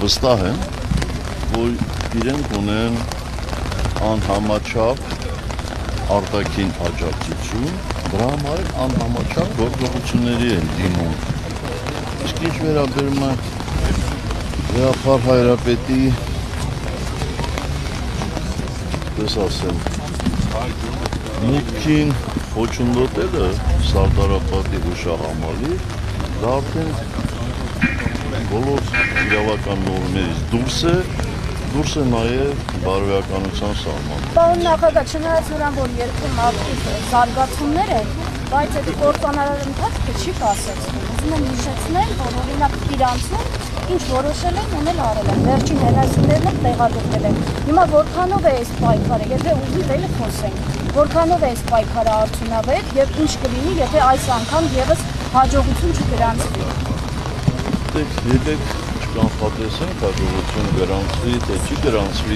վստահ եմ, որ իրենք ունեն անհամաչափ արտաքին աջակցություն, դրա համար անհամաչափ գործողությունների են դիմում։ Իսկ ինչ վերաբերում է Գաղափար Հայրապետի, պես ասեմ, մուտքին խոչընդոտելը Սարդարապետի հուշահամալի, դա արդեն բոլոր իրավական նորմերից դուրս է նաև բարոյականության սահմանը։ Պարոն նախագահ, չնայած նրան, որ երկրում ակտիվ զարգացումներ են, բայց այդ կործանարար ընթացքը չի կասեցնում։ Ուզում եմ հիշեցնել, որ օրինակ Իրանցում ինչ որոշել են, ունել արել են, վերջին հենասյուներն էլ տեղադրվել են։ Հիմա որքանով է այս պայքարը, եթե ուզի վელი խոսենք, որքանով է այս պայքարը արդյունավետ եւ ինչ կլինի, եթե այս անգամ եւս հաջողություն չգրանցվի։ Եկեք չկանխատեսենք, հաջողություն գրանցվի, թե չի գրանցվի,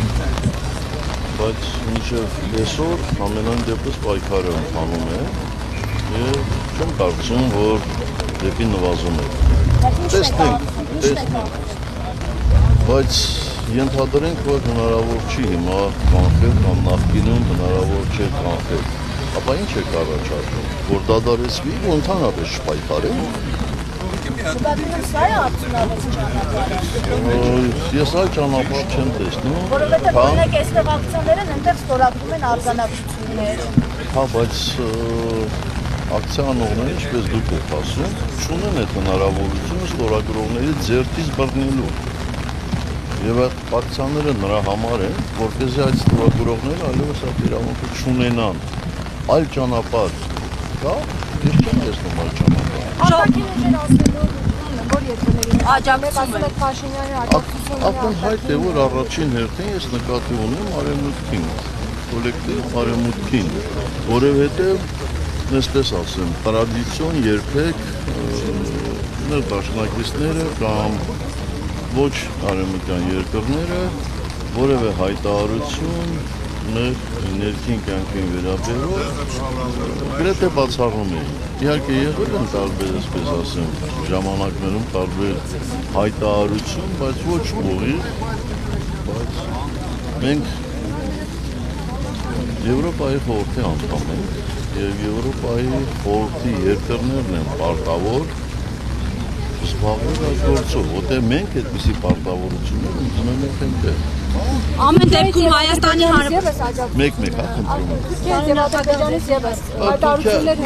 բայց մինչև այսօր ամենայն դեպս պայքարը ընթանում է եւ չեմ կարծում, որ դեպի նվազում է։ Տեսնենք, բայց ենթադրենք, որ հնարավոր չի հիմա կանխել կամ նախկինում հնարավոր չէ կանխել, ապա ինչ է առաջարկում, որ դադարեցվի ու ընդհանրապես չպայքարեն։ Սա է արդյունավետ ճանապարհը։ Ես այլ ճանապարհ չեմ տեսնում։ Որովհետև օրինակ այստեղ ակցիաներն այնտեղ ստորագրում են արձանագրություններ։ Հա, բայց ակցիա անողները, ինչպես դուք եք ասում, չունեն այդ հնարավորությունը ստորագրողների ձեռքից բռնելու։ Եվ այդ ակցիաները նրա համար են, որպեսզի այդ ստորագրողները այլևս այդ իրավունքը չունենան։ Այլ ճանապարհ կա, ես չեմ տեսնում այլ ճանապարհ։ Արտաքին ուժեր ասելու, որ երկրներին աջակցում են Փաշինյանի աջակցությունը։ Ակնհայտ է, որ առաջին հերթին ես նկատի ունեմ արևմուտքին, կոլեկտիվ արևմուտքին, որովհետև այսպես ասեմ, տրադիցիոն երբեք մեր դաշնակիցները կամ ոչ արևմտյան երկրները որևէ հայտարարություն մեր ներքին կյանքին վերաբերող գրեթե բացառում էին։ Իհարկե եղել են տարբեր, այսպես ասեմ, ժամանակներում տարբեր հայտարարություն, բայց ոչ ուղիղ, բայց մենք Եվրոպայի խորհրդի անդամ ենք եւ Եվրոպայի խորհրդի երկրներն են պարտավոր զբաղվել այդ գործով, որտեղ մենք այդպիսի պարտավորություններ ունենք այնտեղ։ Ամեն դեպքում Հայաստանի Հանրապետություն Մեկ-մեկ խնդրում եմ։ Թուրքիայի եւ Ադրբեջանից եւս հայտարարություններ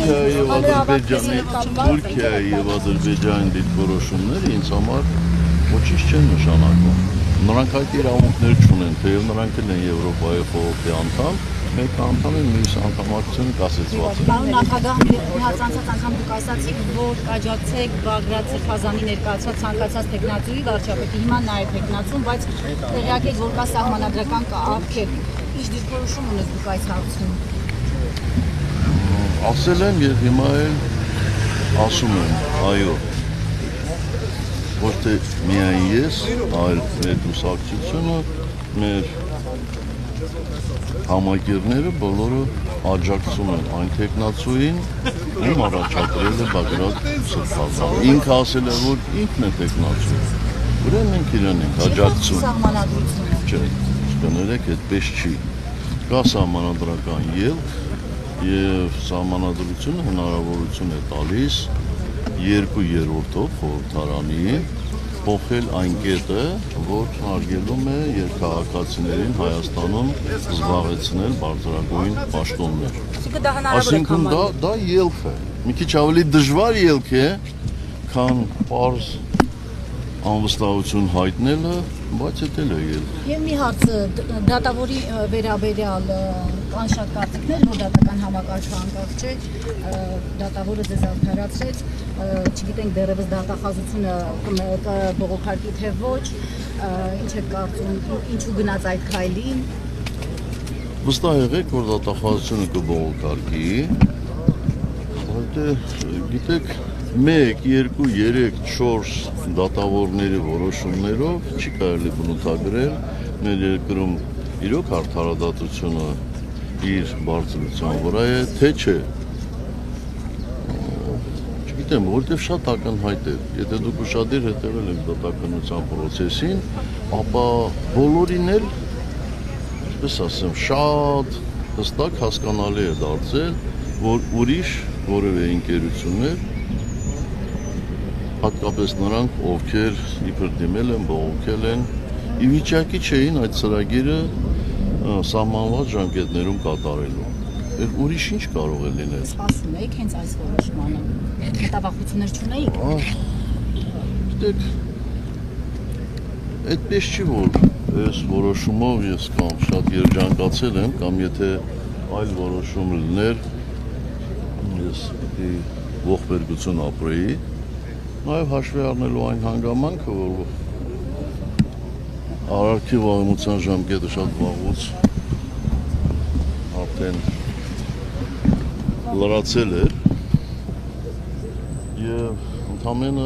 Թուրքիայի եւ Ադրբեջանի դիրքորոշումները ինձ համար ոչինչ չեն նշանակում։ Նրանք այդ իրավունքներ չունեն, թեև նրանք են Եվրոպայի խորհրդի անդամ, մեկ անդամ են մյուս անդամակցությունը կասեցված է։ Պարոն նախագահ, հազարացած անգամ դուք ասացիք, որ կաջակցեք Բագրատ Սրբազանի ներկայացած ցանկացած տեխնացուի վարչապետի, հիմա նաև տեխնացուն, բայց տեղյակ եք, որ կա սահմանադրական արգելք։ Ինչ դիրքորոշում ունեք դուք այս հարցում։ Ասել եմ եւ հիմա էլ ասում եմ, այո, ոչ թե միայն ես, այլ մեր կուսակցությունը, մեր համակիրները բոլորը աջակցում են այն տեխնացուին, ում առաջադրել է Բագրատ Սրբազանը։ Ինքը ասել է, որ ինքն է տեխնացու։ Ուրեմն մենք իրեն ենք աջակցում։ Սահմանադրությունը։ Չէ, կներեք, այդպես չի։ Կա սահմանադրական ելք եւ սահմանադրությունը հնարավորություն է տալիս 2/3-ով խորհրդարանի փոխել այն կետը, որ հարգելում է երկհաղաքացիներին Հայաստանում զբաղեցնել բարձրագույն պաշտոններ։ Այսինքն դա ելք է։ Մի քիչ ավելի դժվար ելք է, քան պարզ անվստահություն հայտնելը, բայց դա էլ է ելք։ Եվ մի հարց դատավորի վերաբերյալ կան շատ կարծիքներ, որ դատական համակարգը անկախ չէ, դատավորը ձեզ արդարացրեց, չգիտենք դեռևս դատախազությունը կբողոքարկի թե ոչ, ինչ եք կարծում, ինչու գնաց այդ քայլին։ Վստահ եղեք, որ դատախազությունը կբողոքարկի, գիտեք, 1, 2, 3, 4 դատավորների որոշումներով չի կարելի բնութագրել մեր երկրում իրոք արդարադատությունը իր բարձրության վրա է, թե չէ։ Գիտեմ, որտեվ շատ ակնհայտ է։ Եթե դուք ուշադիր հետևել եք դատականության process-ին, ապա բոլորին էլ, ինչպես ասեմ, շատ հստակ հասկանալի է դարձել, որ ուրիշ որևէ ընկերություններ, հատկապես նրանք, ովքեր իբր դիմել են, բողոքել են, ի վիճակի չէին այդ ծրագիրը սահմանված ժամկետներում կատարելու։ Ուրիշ ինչ կարող է լինել։ Սպասում եք հենց այս որոշմանը։ Հետավախություններ չունեիք։ Գիտեք, այդպես չի, որ այս որոշումով ես կամ շատ երջանկացել եմ, կամ եթե այլ որոշում լիներ, ես պիտի ողբերգություն ապրեի, նաև հաշվի առնելու այն հանգամանքը, որ Արարքի վաղեմության ժամկետը շատ վաղուց արդեն լրացել էր և ընդամենը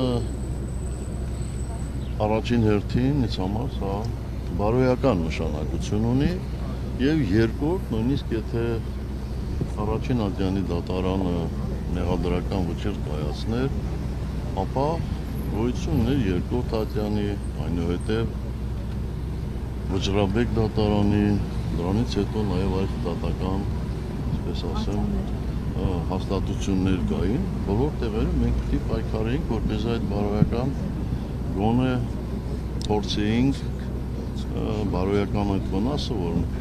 առաջին հերթին ինձ համար սա բարոյական նշանակություն ունի և երկրորդ նույնիսկ եթե առաջին ատյանի դատարանը մեղադրական վճիռ կայացներ, ապա գոյություն ուներ երկրորդ ատյանի, այնուհետև վճռաբեկ դատարանի, դրանից հետո նաև այլ դատական, այսպես ասեմ, հաստատություններ կային, բոլոր տեղերում մենք պիտի պայքարեինք, որպես այդ բարոյական գոնե փորձեինք բարոյական այդ վնասը,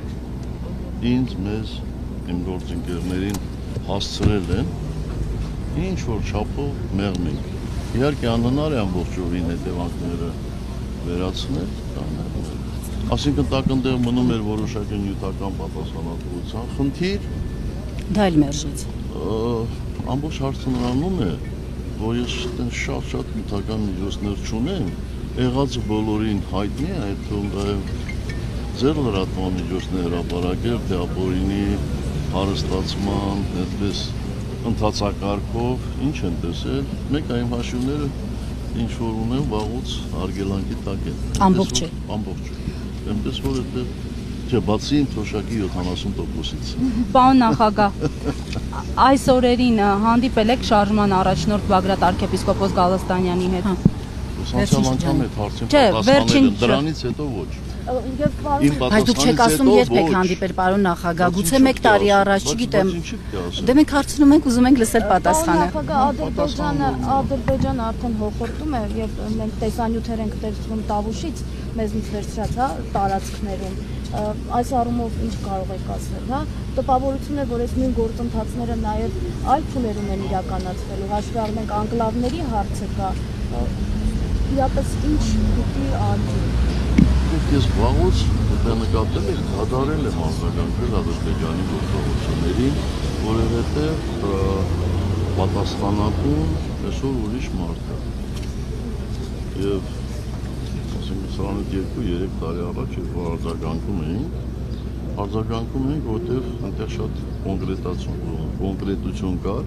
որ ինձ, մեզ, իմ գործընկերներին հասցրել են, ինչ որ չափով մեղմենք։ Իհարկե անհնար է ամբողջովին հետևանքները վերացնել, այսինքն տակնդեղ մնում էր որոշակի նյութական պատասխանատվության խնդիր։ Դա էլ մերժեց։ Ամբողջ հարցը նրանում է, որ ես շատ նյութական միջոցներ չունեմ, եղածը բոլորին հայտնի է, այդ թվում ձեր լրատվական միջոցներ հրապարակել, թե ապօրինի հարստացման, այդպես ընթացակարգով, ինչ են տեսել, մեկ այմ հաշիվները ինչ որ ունեմ վաղուց արգելանքի տակ են։ Ամբողջ է։ Ամբողջ է։ Այնպես որ այդտեղ չէ, բացի իմ թոշակի 70%-ից։ Պարոն նախագահ, այս օրերին հանդիպել եք շարժման առաջնորդ Բագրատ arczepiskopos Գալստանյանի հետ։ Անցյալ անգամ այդ հարցին Չէ, պատասխանել, դրանից հետո ոչ։ Բայց դուք չեք ասում երբ եք հանդիպել, պարոն նախագահ, գուցե 1 տարի առաջ, չգիտեմ։ Դե մենք հարցնում ենք, ուզում ենք լսել պատասխանը։ Ադրբեջանը արդեն հոխորտում է եւ մենք տեսանյութեր ենք տեսնում Տավուշից, մեզնից վերցրած, հա, տարածքներում։ Այս առումով ինչ կարող եք ասել, հա։ Տպավորություն է, որ այս նույն գործընթացները նաեւ այլ փուլերում են իրականացվելու, հաշվի առնենք անկլավների հարցը կա։ Իրապես ինչ պիտի անի։ Ես վաղուց նկատել եք, հադարել եմ արձագանքել Ադրբեջանի գործողություններին, որովհետև պատասխանատուն այսօր ուրիշ մարդ է։ Եվ սրանից 2-3 տարի առաջ երբ արձագանքում էինք, որտեղ այնտեղ շատ կոնկրետություն կար,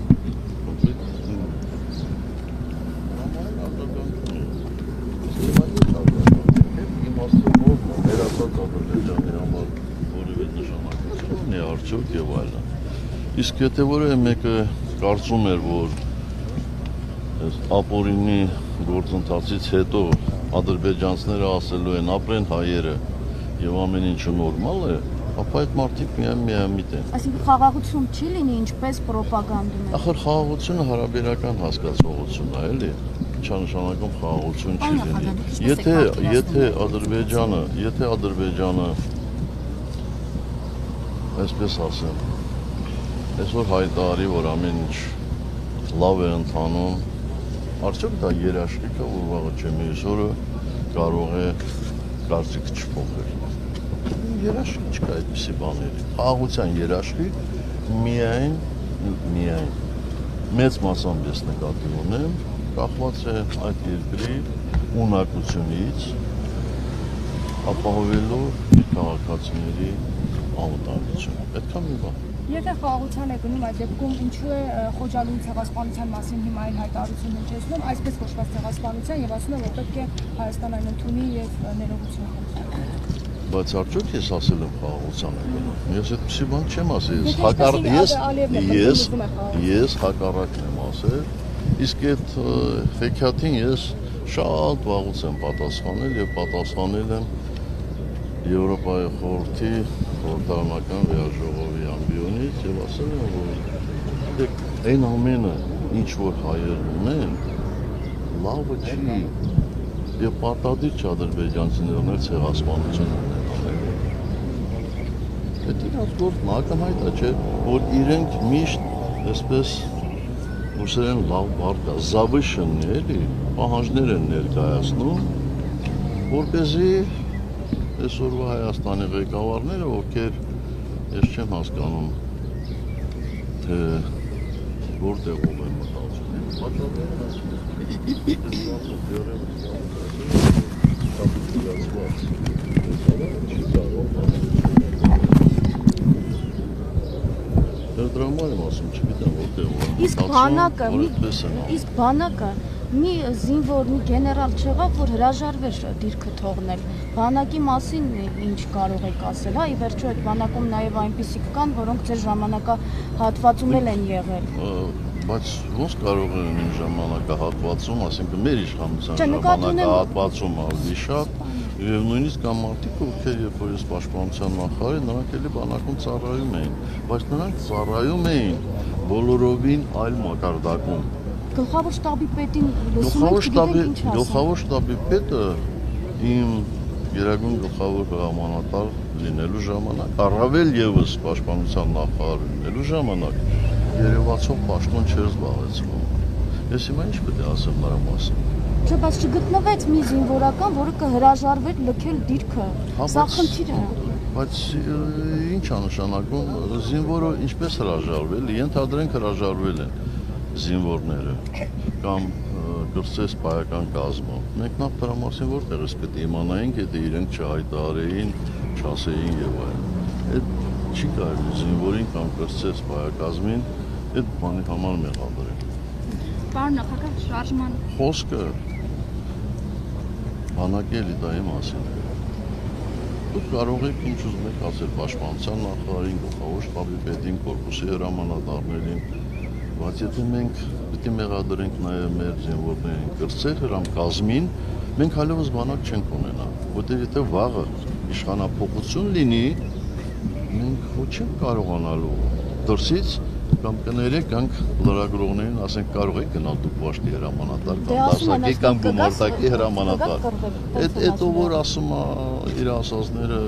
Ադրբեջանի համար որևէ նշանակություն ունի արդյոք եւ այլն։ Իսկ եթե որևէ մեկը կարծում էր, որ այս ապօրինի գործընթացից հետո ադրբեջանցիները ասելու են ապրեն հայերը եւ ամեն ինչը նորմալ է, ապա այդ մարդիկ միամիտ են։ Այսինքն խաղաղություն չի լինի, ինչպես պրոպագանդում են։ Ախր խաղաղությունը հարաբերական հասկացողություն է, էլի։ Ինչա նշանակում խաղաղություն չի լինի։ Եթե Ադրբեջանը, այսպես ասեմ, այսօր հայտարարի, որ ամեն ինչ լավ է ընթանում, արդյոք դա երաշխիք է, որ վաղը չէ մյուս օրը կարող է կարծիք չփոխել։ Երաշխիք չկա այդպիսի բաների։ Խաղաղության երաշխիք միայն մեծ մասամբ ես նկատի ունեմ, կախված է այդ երկրի ունակությունից ապահովելու իր քաղաքացիների անվտանգությունը։ Այդքան մի բան։ Եթե խաղաղության է գնում այդ դեպքում, ինչու է Խոջալույի ցեղասպանության մասին հիմա այլ հայտարարություն հնչեցնում, այսպես կոչված ցեղասպանության եւ ասում է, որ պետք է Հայաստան այն ընդունի եւ ներողություն խնդրի։ Բայց արդյոք ես ասել եմ խաղաղության է գնում։ Ես այդպիսի բան չեմ ասել։ Ես հակառակն եմ ասել, Իսկ այդ հեքիաթին ես շատ վաղուց եմ պատասխանել եւ պատասխանել եմ Եվրոպայի խորհրդի խորհրդարանական վեաժողովի ամբիոնից եւ ասել եմ, որ այն ամենը, ինչ որ հայերն ունեն, լավը չի եւ պարտադիր չէ ադրբեջանցիներն էլ ցեղասպանություն ունենան։ Դա իրաց գործն ակնհայտ է, չէ, որ իրենք միշտ այսպես ուսերեն լավ բառ կա, զավիշնն էլի, պահանջներ են ներկայացնում, որպեսզի այսօրվա Հայաստանի ղեկավարները, ովքեր ես չեմ հասկանում, թե որտեղով են մտածում, դրամա եմ ասում, չգիտեմ որտեղով են մտածում, իսկ բանակը մի զինվոր, մի գեներալ չեղավ, որ հրաժարվեր դիրքը թողնել։ Բանակի մասին ինչ կարող եք ասել, հա, ի վերջո այդ բանակում նաև այնպիսիք կան, որոնք ձեր ժամանակահատվածում էլ են եղել։ Բայց ոնց կարող են իմ ժամանակահատվածում, ասենք մեր իշխանության ժամանակահատվածում ավելի եւ նույնիսկ կան մարդիկ, ովքեր երբ որ ես պաշտպանության նախարար, նրանք էլի բանակում ծառայում էին, բայց նրանք ծառայում էին բոլորովին այլ մակարդակում։ Գլխավոր շտաբի պետին լսում եք, գիտեք ինչ ասում։ Գլխավոր շտաբի պետը իմ գերագույն գլխավոր հրամանատար լինելու ժամանակ, առավել եւս պաշտպանության նախարար լինելու ժամանակ երևացող պաշտոն չէր զբաղեցնում։ Ես հիմա ինչ պետք է ասեմ նրա մասին։ Չէ, բայց չգտնվեց մի զինվորական, որը կհրաժարվեր լքել դիրքը։ Սա խնդիր է։ Բայց ինչ է նշանակում զինվորը ինչպես հրաժարվել, ենթադրենք հրաժարվել են զինվորները կամ կրծես պայական կազմը։ Մենք նախ դրա մասին որտեղից պետք է իմանայինք, եթե իրենք չհայտարարեին, չասեին եւ այլն։ Այդ չի կարելի զինվորին կամ կրծես պայակազմին այդ բանի համար մեղադրել։ Պարոն նախագահ, շարժման խոսքը բանակելի դայի մասին է։ Դուք կարող եք ինչ ուզում եք ասել պաշտպանության նախարարին, գլխավոր շտաբի պետին, կորպուսի հրամանատարներին, բայց եթե մենք պետք է մեղադրենք նաև մեր զինվորներին կրծեր հրամկազմին, մենք հալովս բանակ չենք ունենա, որտեղ եթե վաղը իշխանափոխություն լինի, մենք ոչ չենք կարողանալու դրսից կամ կներեք կանք լրագրողներին ասենք կարող եք գնալ դուք պաշտի հրամանատար կամ դասակի կամ գումարտակի հրամանատար։ Այդ որ ասում է իր ասածները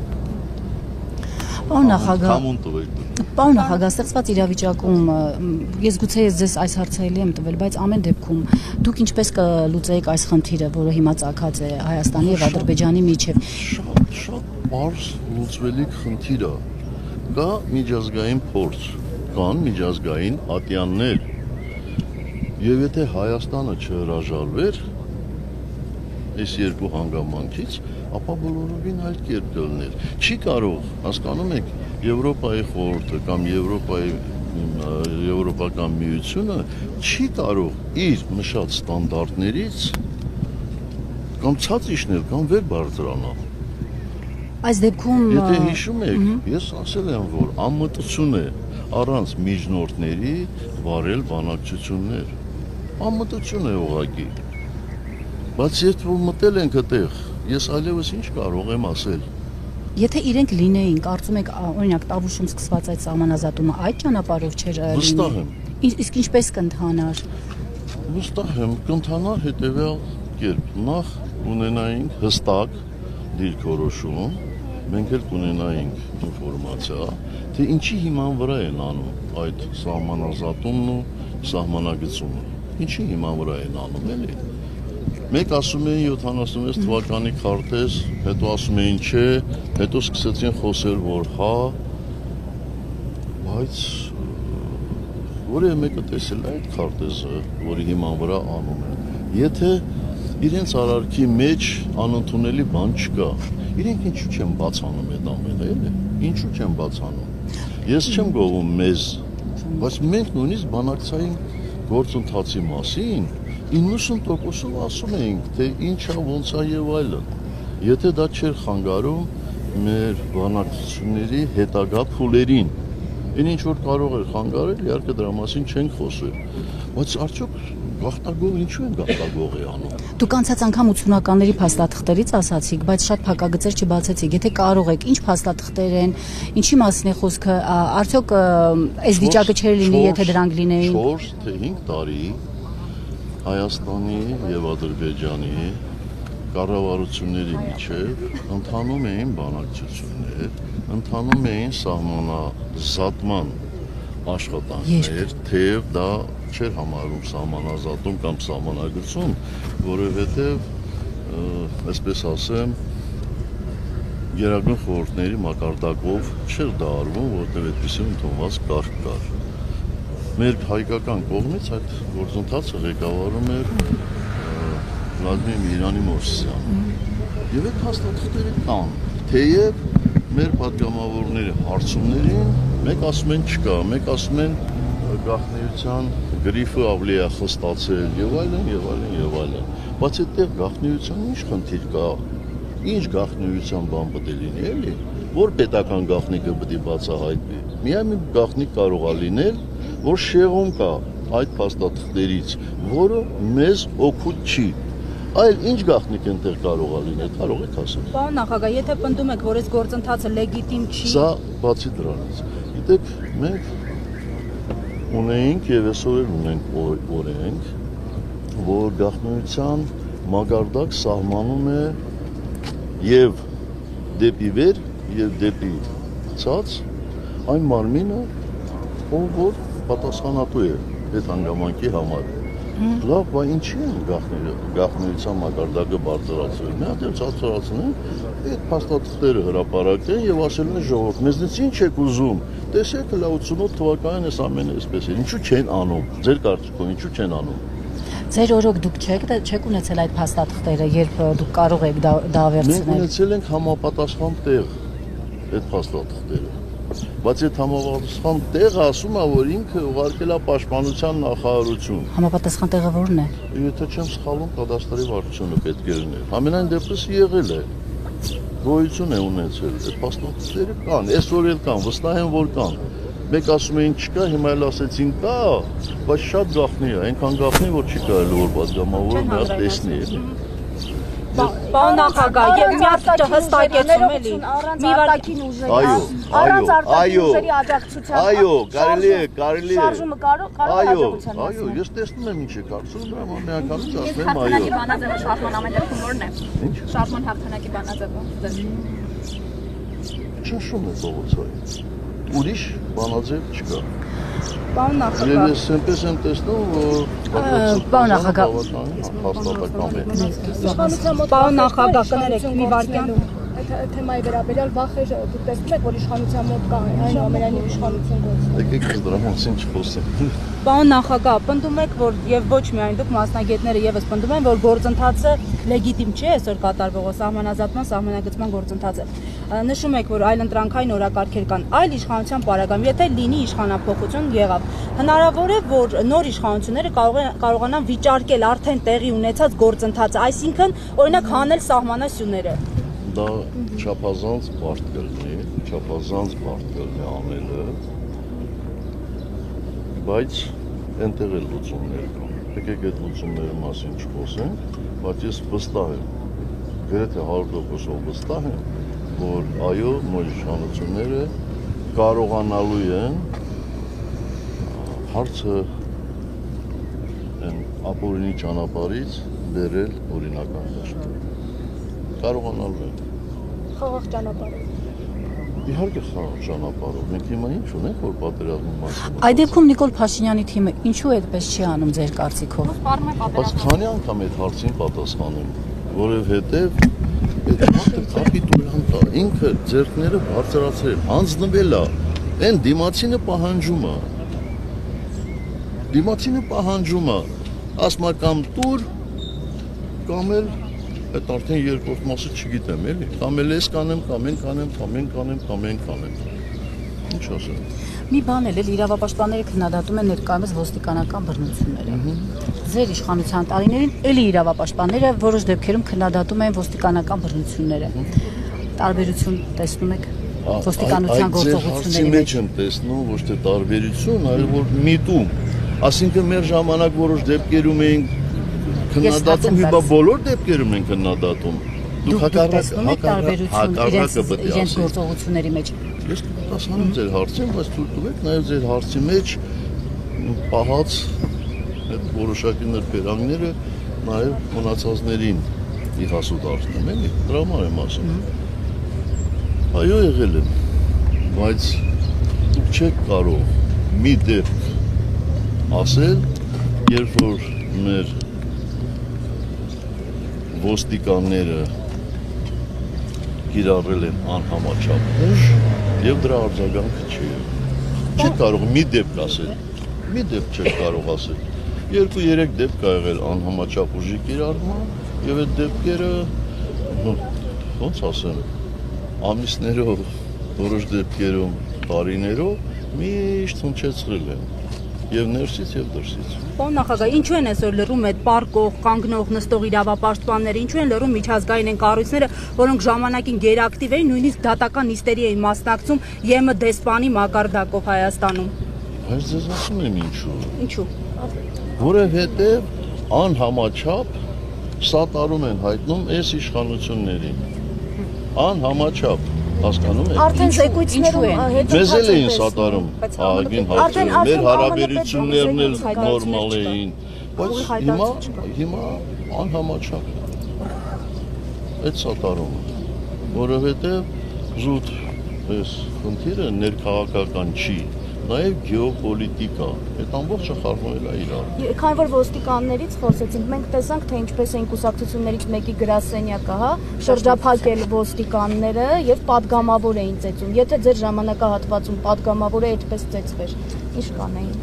Պարոն նախագահ, ստեղծված իրավիճակում ես գուցե ձեզ այս հարցը եմ տվել, բայց ամեն դեպքում դուք ինչպես կլուծեիք այս խնդիրը, որը հիմա ծագած է Հայաստանի եւ Ադրբեջանի միջև։ Շատ բարձ լուծվելիք խնդիր է։ Կա միջազգային փորձ, կան միջազգային ատյաններ։ Եվ եթե Հայաստանը չհրաժարվեր այս երկու հանգամանքից, ապա բոլորովին այլ կերպ կլներ։ Չի կարող, հասկանում եք, Եվրոպայի խորհուրդը կամ Եվրոպական միությունը չի կարող իր նշած ստանդարտներից կամ ցած իջնել կամ վեր բարձրանալ։ Այս դեպքում եթե հիշում եք, ես ասել եմ, որ անմտություն է առանց միջնորդների վարել բանակցություններ։ Անմտություն է ուղղակի։ Բայց երբ որ մտել ենք այդտեղ, ես այլևս ինչ կարող եմ ասել։ Եթե իրենք լինեին, կարծում եք, օրինակ Տավուշում սկսված այդ սահմանազատումը այդ ճանապարհով չէր լինի։ Վստահ եմ։ Իսկ ինչպես կընթանար։ Վստահ եմ, կընթանար հետևյալ կերպ։ Նախ ունենայինք հստակ դիրքորոշում, մենք էլ կունենայինք ինֆորմացիա, թե ինչի հիման վրա են անում այդ սահմանազատումն ու սահմանագծումը։ Ինչի հիման վրա են անում, էլի։ Մեկ ասում էին 76 թվականի քարտեզ, հետո ասում էին չէ, հետո սկսեցին խոսել, որ հա, բայց որևէ մեկը տեսել է այդ քարտեզը, որի հիման վրա անում են։ Եթե իրենց արարքի մեջ անընդունելի բան չկա, իրենք ինչու չեն բացանում այդ ամենը, էլի, ինչու չեն բացանում։ Ես չեմ գովում մեզ, բայց մենք նույնիսկ բանակցային գործընթացի մասին 90%-ով ասում էինք, թե ինչա, ոնց է եւ այլն։ Եթե դա չէր խանգարում մեր բանակցությունների հետագա փուլերին, ինչ որ կարող էր խանգարել, իհարկե դրա մասին չենք խոսել։ Բայց արդյոք Գաղտագող ինչու են գաղտագողի անում։ Դուք անցած անգամ 80-ականների փաստաթղթերից ասացիք, բայց շատ փակագծեր չբացեցիք։ Եթե կարող եք, ինչ փաստաթղթեր են, ինչի մասին է խոսքը, արդյոք այս վիճակը չէր լինի, եթե դրանք լինեին։ 4 թե 5 տարի Հայաստանի եւ Ադրբեջանի կառավարությունների միջև ընթանում էին բանակցություններ, ընթանում էին սահմանազատման աշխատանքներ, թեև դա չէր համարում սահմանազատում կամ սահմանագծում, որովհետև, այսպես ասեմ, Գերագույն խորհուրդների մակարդակով չէր դա արվում, որտեղ այդպիսի ընդունված կարգ կար։ Մեր հայկական կողմից այդ գործընթացը ղեկավարում էր Վլադիմիր Միրանի Մովսիսյանը։ Եվ այդ փաստաթղթերը կան, թեև մեր պատգամավորների հարցումներին մեկ ասում են չկա, մեկ ասում են գաղտնիության գրիֆը ավելի է խստացել եւ այլն եւ այլն եւ այլն։ Բայց այդտեղ գաղտնիության ինչ խնդիր կա, ինչ գաղտնիության բան պետք է լինի, էլի, որ պետական գաղտնիքը պետք է բացահայտվի։ Միայն մի գաղտնիք կարող է լինել, որ շեղում կա այդ փաստաթղթերից, որը մեզ օգուտ չի։ Այլ ինչ գաղտնիք այնտեղ կարող է լինել, կարող եք ասել։ Պարոն նախագահ, եթե պնդում եք, որ այս գործընթացը լեգիտիմ չի։ Սա բացի դրանից։ Գիտեք, մենք ունեինք եւ այսօր էլ ունենք օրենք, որ գաղտնիության մակարդակ սահմանում է եւ դեպի վեր եւ դեպի ցած այն մարմինը, ով որ պատասխանատու է այդ հանգամանքի համար։ Լավ, բայց ինչի են գաղտնիության մակարդակը բարձրացրել։ Մի հատ էլ ցածրացնեն, այդ փաստաթղթերը հրապարակեն եւ ասել են ժողովուրդ, մեզնից ինչ եք ուզում։ Տեսեք, հլա 88 թվականին այս ամենը այսպես է։ Ինչու չեն անում։ Ձեր կարծիքով ինչու չեն անում։ Ձեր օրոք դուք չեք ունեցել այդ փաստաթղթերը, երբ դուք կարող եք դա վերցնել։ Մենք ունեցել ենք համապատասխան տեղ այդ փաստաթղթերը։ Բայց այդ համապատասխան տեղը ասում է, որ ինքը ուղարկել է Պաշտպանության նախարարություն։ Համապատասխան տեղը որն է։ Եթե չեմ սխալվում, կադաստրի վարչությունը պետք է լինի։ Ամենայն դեպս եղել է։ Գոյություն է ունեցել։ Այդ փաստաթղթերը կան, այսօր էլ կան, վստահ եմ, որ կան։ Մեկ ասում էին չկա, հիմա էլ ասեցին կա, բայց շատ գաղտնի է, այնքան գաղտնի, որ չի կարելի որ պատգամավորը մի հատ տեսնի։ Պարոն նախագահ, եւ մի հատ հստակեցում էլի։ Առանց արտաքին ուժերի, Այո, ուժերի աջակցության։ այո, կարելի է։ Շարժումը կարող աջակցության։ Այո, ես տեսնում եմ ինչ է կարծում, դրա միանգամից ասեմ այո։ Բանաձևը շարժման ամեն դեպքում որն է։ Ինչ։ Շարժման հաղթանակի բանաձևը։ Ճաշում է փողոցային։ Ուրիշ բանաձև չկա։ Պարոն նախագահ։ Ես այնպես եմ տեսնում, որ Պարոն նախագահ։ հաստատական է։ Պարոն նախագահ, կներեք մի վարքյան։ Այդ թեմայի վերաբերյալ վախեր դուք տեսնում եք, որ իշխանության մոտ կա, այնուամենայնիվ իշխանություն գործում։ Եկեք ես դրա մասին չխոսենք։ Պարոն նախագահ, պնդում եք, որ եւ ոչ միայն դուք մասնագետները եւս պնդում են, որ գործընթացը լեգիտիմ չէ այսօր կատարվողը սահմանազատման, սահմանագծման գործընթացը։ Նշում եք, որ այլընտրանքային օրակարգեր կան, այլ իշխանության պարագայում, եթե լինի իշխանափոխություն եղավ, հնարավոր է, որ նոր իշխանությունները կարողանան վիճարկել արդեն տեղի ունեցած գործընթացը, այսինքն օրինակ հանել սահմանասյուները։ Դա չափազանց բարդ կլինի անելը, բայց այնտեղ էլ լուծումներ կան։ Եկեք այդ լուծումների մասին չխոսենք, բայց ես վստահ եմ, գրեթե 100% վստահ եմ, որ այո, նոր իշխանությունները կարողանալու են հարցը ապօրինի ճանապարհից բերել օրինական դաշտ։ Կարողանալու են։ Խաղաղ ճանապարհով։ Իհարկե խաղաղ ճանապարհով։ Մենք հիմա ինչ ունենք, որ պատերազմի մասին։ Այդ դեպքում Նիկոլ Փաշինյանի թիմը ինչու այդպես չի անում ձեր կարծիքով։ Բայց քանի անգամ այդ հարցին պատասխանեմ, որովհետև այդ մարդը կապիտուլյանտ է, ինքը ձեռքները բարձրացրել, հանձնվել է, այն դիմացինը պահանջում է, ասում է կամ տուր, կամ էլ այդ արդեն երկրորդ մասը չգիտեմ, էլի, կամ էլ ես կանեմ, կամ են կանեմ։ Ինչ ասեմ։ Մի բան էլ իրավապաշտպանները քննադատում են ներկայումս ոստիկանական բռնությունները։ Ձեր իշխանության տարիներին էլի իրավապաշտպանները որոշ դեպքերում քննադատում են ոստիկանական բռնությունները։ Տարբերություն տեսնում եք ոստիկանության գործողությունների մեջ եմ տեսնում ոչ թե տարբերություն, այլ որ միտում Այսինքն մեր ժամանակ որոշ դեպքերում էինք քննադատում, հիմա բոլոր դեպքերում ենք քննադատում։ Դուք տեսնում եք տարբերություն իրենց գործողությունների մեջ։ Ես կպատասխանեմ ձեր հարցին, բայց թույլ տվեք նաև ձեր հարցի մեջ պահած այդ որոշակի ներկայացները նաև մնացածներին իհասու դարձնեմ, էլի, դրա համար եմ ասում։ Այո, եղել են, բայց դուք չեք կարող մի դեպք ասել, երբ որ մեր ոստիկանները կիրառել են անհամաչափ ուժ եւ դրա արձագանքը չի եղել։ Չեք կարող մի դեպք ասել, մի դեպք չեք կարող ասել։ 2-3 դեպք ա եղել անհամաչափ ուժի կիրառման եւ այդ դեպքերը ոնց ասեմ, ամիսներով, որոշ դեպքերում, տարիներով միշտ հնչեցրել են եւ ներսից եւ դրսից։ Պարոն նախագահ, ինչու են այսօր լռում այդ պարկող, կանգնող, նստող իրավապաշտպանները, ինչու են լռում միջազգային են կառույցները, որոնք ժամանակին գերակտիվ էին, նույնիսկ դատական նիստերի էին մասնակցում ԵՄ դեսպանի մակարդակով Հայաստանում։ Բայց ձեզ ասում եմ ինչու։ Ինչու։ Որովհետեւ անհամաչափ սատարում են հայտնում այս իշխանություններին։ Անհամաչափ հասկանում եք։ Արդեն զեկույցներում հետ Մեզ էլ էին սատարում ահագին հարցեր, մեր հարաբերություններն էլ նորմալ էին, բայց հիմա անհամաչափ այդ սատարումը, որովհետև զուտ այս խնդիրը ներքաղաքական չի, նաև գեոպոլիտիկա, այդ ամբողջը խառնվել է իրար։ Քանի որ ոստիկաններից խոսեցինք, մենք տեսանք, թե ինչպես են կուսակցություններից մեկի գրասենյակը, հա, շրջափակել ոստիկանները եւ падգամավոր էին ծեծում։ Եթե ձեր ժամանակահատվածում падգամավորը այդպես ծեծվեր, ինչ կանեին։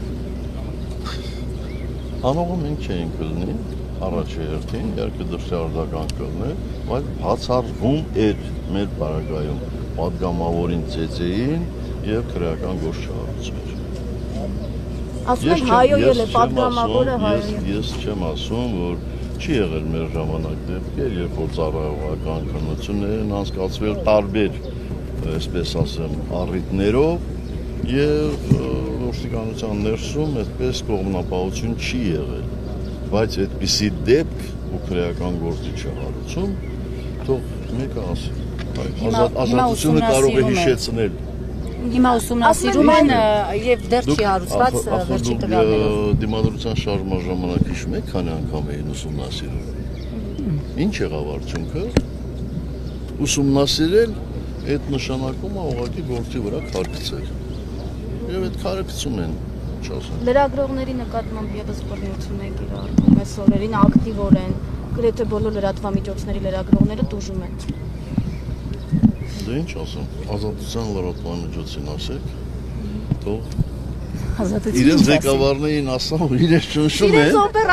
Անողը մենք չէինք կլնի, առաջի հերթին, երկը դրսի արձագանք կլներ, բայց բացառվում էր մեր պարագայում падգամավորին ծեծեին եւ քրեական գործ չարուցվեր։ Ասում են հայոյել է падգամավորը հայոյել։ Ես չեմ ասում, որ չի եղել մեր ժամանակ դեպքեր, երբ որ ծառայողական քննություններ են անցկացվել տարբեր, այսպես ասեմ, առիթներով եւ ոստիկանության ներսում այդպես կողմնապահություն չի եղել, բայց այդպիսի դեպք ու քրեական գործի չհարուցում, թող մեկը ասի։ Ազատությունը կարող է հիշեցնել։ Հիմա ուսումնասիրում են եւ դեռ չի հարուցված վերջի տվյալներով։ Դիմադրության շարժման ժամանակ հիշում եք քանի անգամ էին ուսումնասիրում։ Ինչ եղավ արդյունքը։ Ուսումնասիրել այդ նշանակումը ուղղակի գործի վրա քարկցել։ Եվ այդ քարկցում են, չասեմ։ Լրագրողների նկատմամբ եւս բռնություն է կիրառվում այս օրերին ակտիվորեն, գրեթե բոլոր լրատվամիջոցների լրագրողները տուժում են։ Դե ինչ ասեմ, ազատության լրատվամիջոցին ասեք, թող իրենց ղեկավարներին ասան, որ իրենց ճնշում են,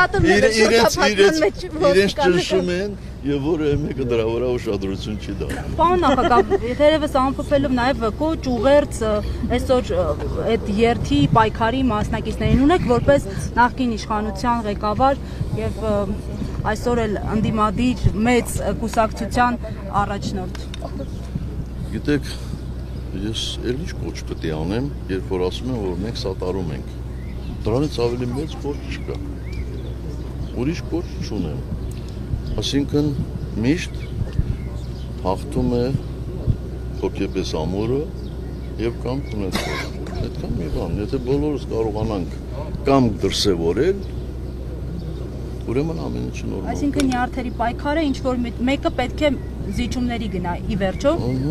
իրենց ճնշում են եւ որևէ մեկը դրա վրա ուշադրություն չի դառնում։ Պարոն նախագահ, թերևս ամփոփելով նաև կոչ ուղերձ այսօր այդ երթի պայքարի մասնակիցներին ունեք որպես նախկին իշխանության ղեկավար եւ այսօր էլ ընդդիմադիր մեծ կուսակցության առաջնորդ։ Գիտեք, ես էլ ինչ կոչ պետք է անեմ, երբ որ ասում են, որ մենք սատարում ենք։ Դրանից ավելի մեծ կոչ չկա։ Ուրիշ կոչ չունեմ։ Այսինքն միշտ հաղթում է հոգեպես ամուրը եւ կամ ունեցող։ Այդքան մի բան, եթե բոլորս կարողանանք կամ դրսևորել, ուրեմն ամեն ինչը նորմալ է։ Այսինքն նյարդերի պայքարը ինչ որ մեկը պետք է զիջումների գնա ի վերջո։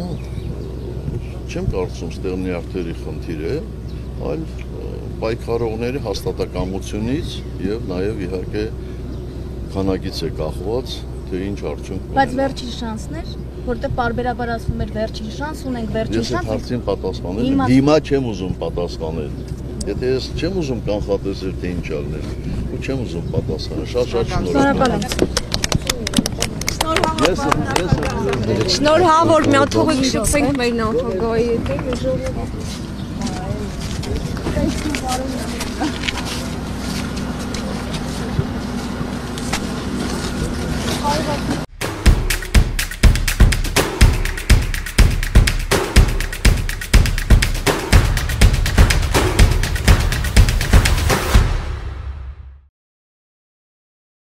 Չեմ կարծում ստեղ նյարդերի խնդիր է, այլ պայքարողների հաստատակամությունից եւ նաեւ իհարկե քանակից է կախված, թե ինչ արդյունք կունենա։ Բայց վերջին շանսներ, որտեղ պարբերաբար ասվում էր վերջին շանս, ունենք վերջին շանս։ Ես հարցին պատասխանել, հիմա չեմ ուզում պատասխանել։ Եթե ես չեմ ուզում կանխատեսել, թե ինչ ալնել, ու չեմ ուզում պատասխանել, շատ շնորհակալ եմ։ Շնորհավոր, մի հատ թողեք շփվենք մեր նախագահի հետ։